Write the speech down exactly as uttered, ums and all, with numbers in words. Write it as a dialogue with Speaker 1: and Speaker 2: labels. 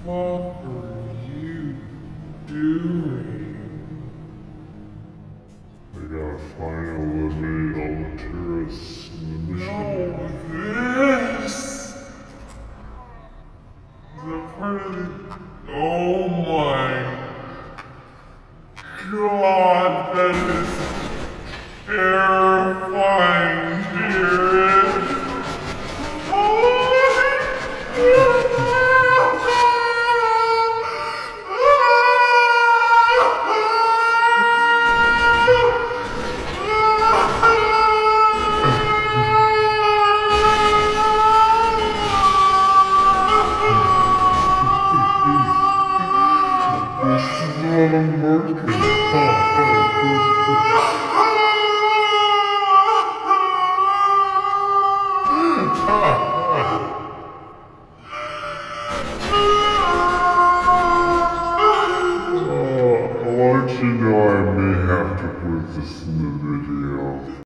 Speaker 1: fuck are you doing?
Speaker 2: I gotta find and eliminate all the terrorists in the mission.
Speaker 1: No, this! The part of the... Oh my god, that is terrifying, Jared! Oh
Speaker 2: This is not a murder. I'll let you know I may have to put this in the video.